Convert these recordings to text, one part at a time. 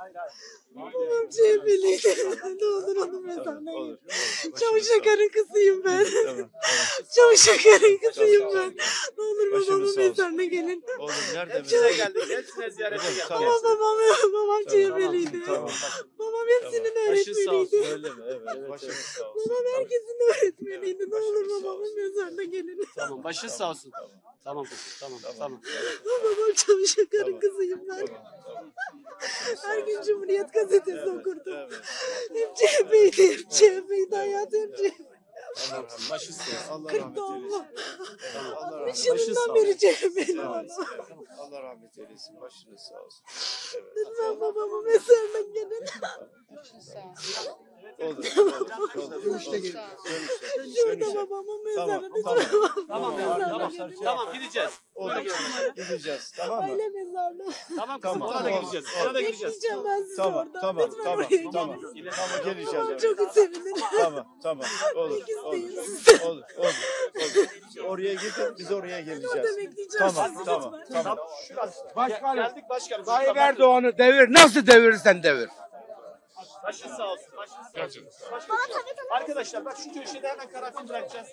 Babam CHP'liydi. Ne olur onun mezarına gelin. Çavuş Akar'ın kızıyım ben. Çavuş Akar'ın kızıyım ben. Ne olur babamın mezarına gelin. Oğlum nerede Size geldik. Hepsine ziyarete geldik. Ama babam CHP'liydi. Babam hepsinin öğretmeniydi. Söyleme, evet. Başınız sağ olsun. Babam herkesin öğretmeniydi. Ne olur babamın mezarına gelin. Tamam, başın sağ olsun. Tamam kızım, tamam. Babam Çavuş Akar'ın kızıyım ben. Her gün Cumhuriyet Gazetesi okurdum. Hep CHP'ydi, hep CHP'ydi hayatım, hep CHP. Başın sağ olsun. 40 doğumlu. Allah 60 yılından beri CHP'li Allah valla. Allah rahmet eylesin. Başınız sağ olsun. Lütfen babamın mezarına gelin. Olur. Dönüşte gelin. Şurada babamın mezarı. Tamam, gideceğiz. Olur. Gideceğiz. Tamam mı? Aile mezarlığı. Tamam kızım, Tamam, ona da gideceğiz. Ona da gideceğiz. Bekleyeceğim ben sizi Tamam, orada. tamam, Lütfen tamam, oraya gelin. tamam. Tamam, geleceğiz. Babam Evet. çok sevinirim. Tamam. Olur. İsteyin siz. Olur. Oraya gidin, biz oraya Orada geleceğiz. bekleyeceğim sizi Tamam. lütfen. Başkanım, Geldik başkanım. Tayyip Erdoğan'ı devir, nasıl devirirsen devir. Başın sağ olsun. Başkanım. Arkadaşlar bak şu köşede hemen karanfil bırakacağız.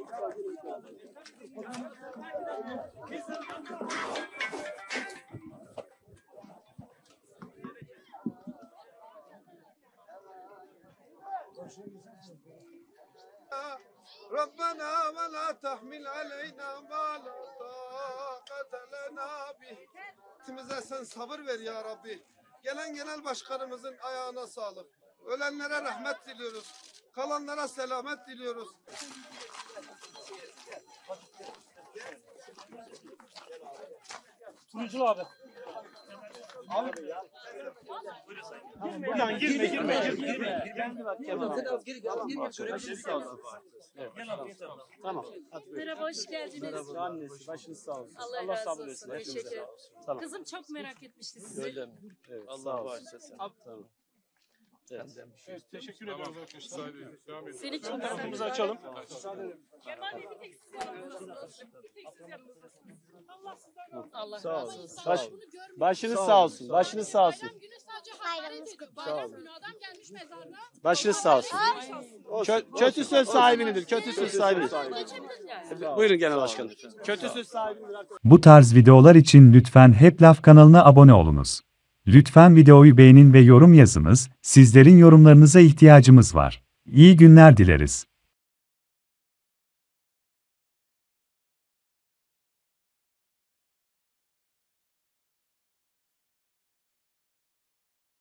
ربنا ولا تحمل علينا ما لا طاقة لنا به. Hepimize sen sabır ver ya Rabbi. Gelen genel başkanımızın ayağına sağlık. Ölenlere rahmet diliyoruz. Kalanlara selamet diliyoruz. Turunculu abi. Buradan girme. Tamam. Merhaba, hoş geldiniz. Merhaba annesi, başınız sağ olsun. Allah razı sabır olsun. versin. Teşekkür ederim. Tamam. Kızım çok merak etmişti sizi. Öyle mi? Evet, sağ Allah olsun. bağışlasın. Tamam. Evet. Teşekkür ediyoruz arkadaşlar. Devam edelim. Seni çok Kapımızı seviyorum. açalım. Kemal Bey bir tek siz yanımızdasınız. Bir tek siz yanımızdasınız. Allah sizden razı olsun. Allah Sağ razı olsun. olsun. Başınız sağ olsun. Başınız sağ olsun. Bayram günü sadece hakaret ediyor. Bayram günü adam gelmiş mezarlığa. Başınız sağ olsun. Kötü söz sahibinidir. Kötü söz sahibidir. Buyurun genel başkanım. Kötü söz sahibidir. Bu tarz videolar için lütfen Hep Laf kanalına abone olunuz. Lütfen videoyu beğenin ve yorum yazınız, sizlerin yorumlarınıza ihtiyacımız var. İyi günler dileriz.